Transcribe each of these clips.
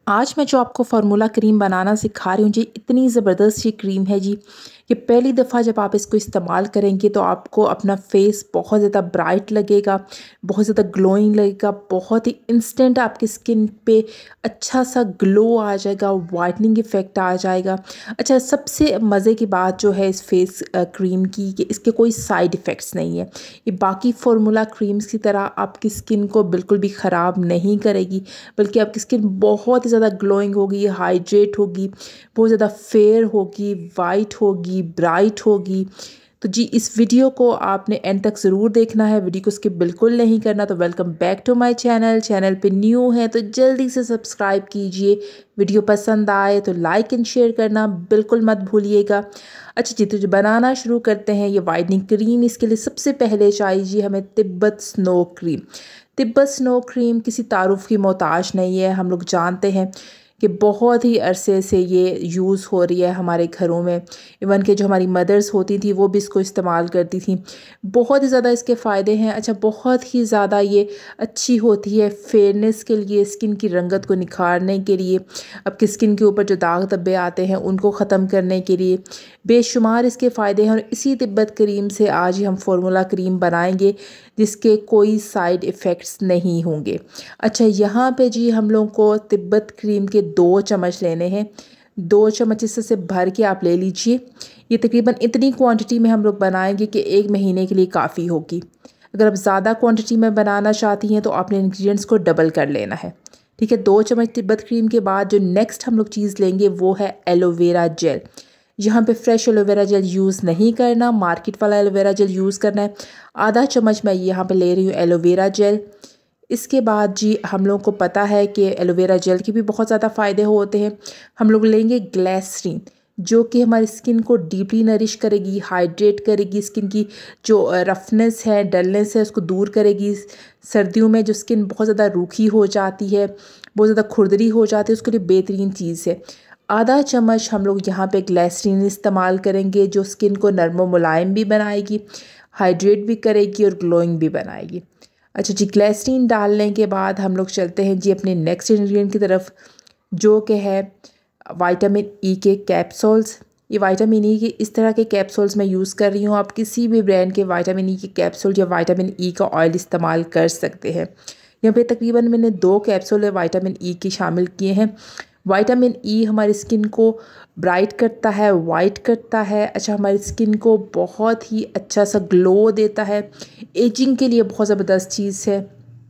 आज मैं जो आपको फार्मूला क्रीम बनाना सिखा रही हूँ जी, इतनी ज़बरदस्त ये क्रीम है जी कि पहली दफ़ा जब आप इसको इस्तेमाल करेंगे तो आपको अपना फेस बहुत ज़्यादा ब्राइट लगेगा, बहुत ज़्यादा ग्लोइंग लगेगा, बहुत ही इंस्टेंट आपकी स्किन पे अच्छा सा ग्लो आ जाएगा, वाइटनिंग इफ़ेक्ट आ जाएगा। अच्छा, सबसे मज़े की बात जो है इस फेस क्रीम की कि इसके कोई साइड इफ़ेक्ट्स नहीं है। ये बाकी फार्मूला क्रीम्स की तरह आपकी स्किन को बिल्कुल भी ख़राब नहीं करेगी, बल्कि आपकी स्किन बहुत ही ज़्यादा ग्लोइंग होगी, हाइड्रेट होगी, बहुत ज़्यादा फेयर होगी, वाइट होगी, ब्राइट होगी। तो जी, इस वीडियो को आपने एंड तक ज़रूर देखना है, वीडियो को स्किप बिल्कुल नहीं करना। तो welcome back to my channel पे न्यू है तो जल्दी से सब्सक्राइब कीजिए। वीडियो पसंद आए तो लाइक एंड शेयर करना बिल्कुल मत भूलिएगा। अच्छा जी, तो जो बनाना शुरू करते हैं, ये वाइटनिंग क्रीम, इसके लिए सबसे पहले चाहिए हमें Tibet snow cream. Tibet snow cream किसी तारुफ की मोहताज नहीं है। हम लोग जानते हैं कि बहुत ही अरसे से ये यूज़ हो रही है हमारे घरों में। इवन कि जो हमारी मदर्स होती थी वो भी इसको इस्तेमाल करती थी। बहुत ही ज़्यादा इसके फ़ायदे हैं। अच्छा, बहुत ही ज़्यादा ये अच्छी होती है फेयरनेस के लिए, स्किन की रंगत को निखारने के लिए, आपकी स्किन के ऊपर जो दाग धब्बे आते हैं उनको ख़त्म करने के लिए बेशुमार इसके फ़ायदे हैं। और इसी तिब्बत क्रीम से आज ही हम फार्मूला क्रीम बनाएंगे जिसके कोई साइड इफ़ेक्ट्स नहीं होंगे। अच्छा, यहाँ पे जी हम लोग को तिब्बत क्रीम के 2 चम्मच लेने हैं। 2 चम्मच इससे भर के आप ले लीजिए। ये तकरीबन इतनी क्वांटिटी में हम लोग बनाएंगे कि 1 महीने के लिए काफ़ी होगी। अगर आप ज़्यादा क्वांटिटी में बनाना चाहती हैं तो आपने इंग्रेडिएंट्स को डबल कर लेना है। ठीक है, 2 चम्मच तिब्बत क्रीम के बाद जो नेक्स्ट हम लोग चीज़ लेंगे वो है एलोवेरा जेल। यहाँ पे फ्रेश एलोवेरा जेल यूज़ नहीं करना, मार्केट वाला एलोवेरा जेल यूज़ करना है। आधा चम्मच मैं यहाँ पे ले रही हूँ एलोवेरा जेल। इसके बाद जी हम लोग को पता है कि एलोवेरा जेल के भी बहुत ज़्यादा फ़ायदे होते हैं। हम लोग लेंगे ग्लिसरीन, जो कि हमारी स्किन को डीपली नरिश करेगी, हाइड्रेट करेगी, स्किन की जो रफनेस है, डलनेस है, उसको दूर करेगी। सर्दियों में जो स्किन बहुत ज़्यादा रूखी हो जाती है, बहुत ज़्यादा खुरदरी हो जाती है, उसके लिए बेहतरीन चीज़ है। आधा चम्मच हम लोग यहाँ पे ग्लिसरीन इस्तेमाल करेंगे, जो स्किन को नरम व मुलायम भी बनाएगी, हाइड्रेट भी करेगी और ग्लोइंग भी बनाएगी। अच्छा जी, ग्लिसरीन डालने के बाद हम लोग चलते हैं जी अपने नेक्स्ट इंग्रेडिएंट की तरफ, जो कि है विटामिन ई के कैप्सूल्स। ये विटामिन ई के इस तरह के कैप्सूल्स मैं यूज़ कर रही हूँ। आप किसी भी ब्रांड के विटामिन ई के कैप्सूल या विटामिन ई का ऑयल इस्तेमाल कर सकते हैं। यहाँ पे तकरीबन मैंने 2 कैप्सूल विटामिन ई के शामिल किए हैं। विटामिन ई हमारी स्किन को ब्राइट करता है, वाइट करता है। अच्छा, हमारी स्किन को बहुत ही अच्छा सा ग्लो देता है, एजिंग के लिए बहुत ज़बरदस्त चीज़ है।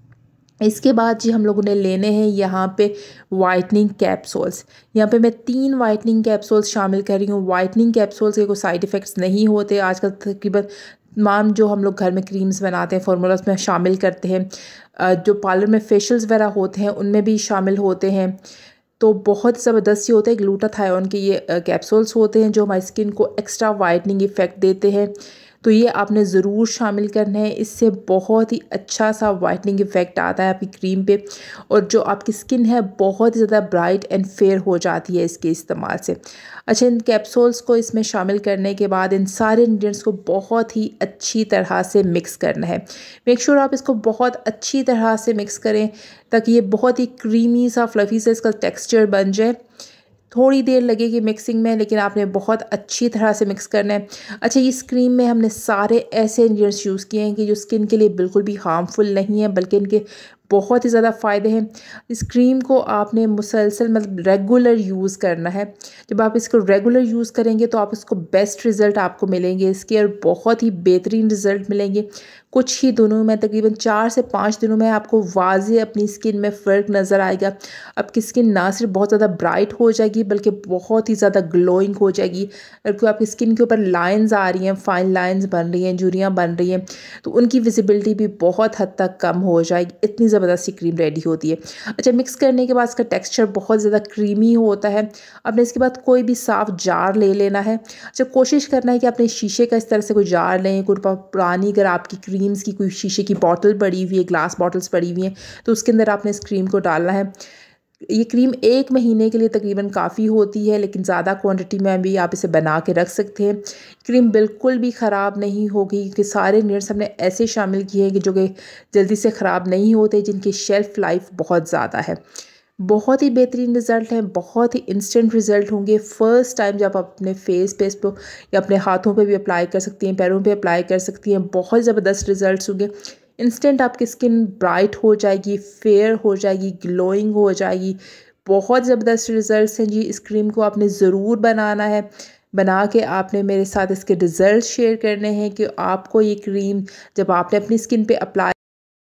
इसके बाद जी हम लोगों ने लेने हैं यहाँ पे वाइटनिंग कैप्सूल्स। यहाँ पे मैं 3 वाइटनिंग कैप्सूल्स शामिल कर रही हूँ। वाइटनिंग कैप्सूल्स के कोई साइड इफ़ेक्ट्स नहीं होते। आजकल तकरीबन तमाम जो हम लोग घर में क्रीम्स बनाते हैं फार्मूलास में शामिल करते हैं, जो पार्लर में फेशियल्स वगैरह होते हैं उनमें भी शामिल होते हैं। तो बहुत ज़बरदस्त ये होता है, ग्लूटाथायोन के ये कैप्सूल्स होते हैं जो हमारी स्किन को एक्स्ट्रा वाइटनिंग इफ़ेक्ट देते हैं। तो ये आपने ज़रूर शामिल करना है। इससे बहुत ही अच्छा सा वाइटनिंग इफ़ेक्ट आता है आपकी क्रीम पे, और जो आपकी स्किन है बहुत ज़्यादा ब्राइट एंड फेयर हो जाती है इसके इस्तेमाल से। अच्छा, इन कैप्सूल्स को इसमें शामिल करने के बाद इन सारे इंग्रेडिएंट्स को बहुत ही अच्छी तरह से मिक्स करना है। मेक श्योर आप इसको बहुत अच्छी तरह से मिक्स करें ताकि ये बहुत ही क्रीमी सा, फ्लफ़ी सा इसका टेक्सचर बन जाए। थोड़ी देर लगेगी मिक्सिंग में, लेकिन आपने बहुत अच्छी तरह से मिक्स करना है। अच्छा, इस क्रीम में हमने सारे ऐसे इंग्रेडिएंट्स यूज़ किए हैं कि जो स्किन के लिए बिल्कुल भी हार्मफुल नहीं है, बल्कि इनके बहुत ही ज़्यादा फ़ायदे हैं। इस क्रीम को आपने मुसलसल मतलब रेगुलर यूज़ करना है। जब आप इसको रेगुलर यूज़ करेंगे तो आप इसको बेस्ट रिज़ल्ट आपको मिलेंगे इसके, और बहुत ही बेहतरीन रिज़ल्ट मिलेंगे। कुछ ही दिनों में, तकरीबन 4 से 5 दिनों में आपको वाज़ेह अपनी स्किन में फ़र्क नज़र आएगा। आपकी स्किन ना सिर्फ बहुत ज़्यादा ब्राइट हो जाएगी बल्कि बहुत ही ज़्यादा ग्लोइंग हो जाएगी। क्योंकि आपकी स्किन के ऊपर लाइंस आ रही हैं, फाइन लाइंस बन रही हैं, झुर्रियाँ बन रही हैं, तो उनकी विजिबिलिटी भी बहुत हद तक कम हो जाएगी। इतनी ज़बरदस्त सी क्रीम रेडी होती है। अच्छा, मिक्स करने के बाद इसका टेक्स्चर बहुत ज़्यादा क्रीमी होता है। आपने इसके बाद कोई भी साफ़ जार ले लेना है। अच्छा, कोशिश करना है कि आपने शीशे का इस तरह से कोई जार लें। कोई पुरानी अगर आपकी क्रीम्स की कोई शीशे की बॉटल पड़ी हुई है, ग्लास बॉटल्स पड़ी हुई हैं, तो उसके अंदर आपने इस क्रीम को डालना है। ये क्रीम 1 महीने के लिए तकरीबन काफ़ी होती है, लेकिन ज़्यादा क्वांटिटी में भी आप इसे बना के रख सकते हैं। क्रीम बिल्कुल भी ख़राब नहीं होगी क्योंकि सारे इंग्रेडिएंट्स हमने ऐसे शामिल किए हैं कि जो कि जल्दी से ख़राब नहीं होते, जिनकी शेल्फ़ लाइफ बहुत ज़्यादा है। बहुत ही बेहतरीन रिज़ल्ट है, बहुत ही इंस्टेंट रिज़ल्ट होंगे। फ़र्स्ट टाइम जब आप अपने फेस पे इसको या अपने हाथों पे भी अप्लाई कर सकती हैं, पैरों पे अप्लाई कर सकती हैं, बहुत ज़बरदस्त रिज़ल्ट्स होंगे। इंस्टेंट आपकी स्किन ब्राइट हो जाएगी, फेयर हो जाएगी, ग्लोइंग हो जाएगी। बहुत ज़बरदस्त रिज़ल्ट्स हैं जी। इस क्रीम को आपने ज़रूर बनाना है। बना के आपने मेरे साथ इसके रिज़ल्ट शेयर करने हैं कि आपको ये क्रीम जब आपने अपनी स्किन पे अप्लाई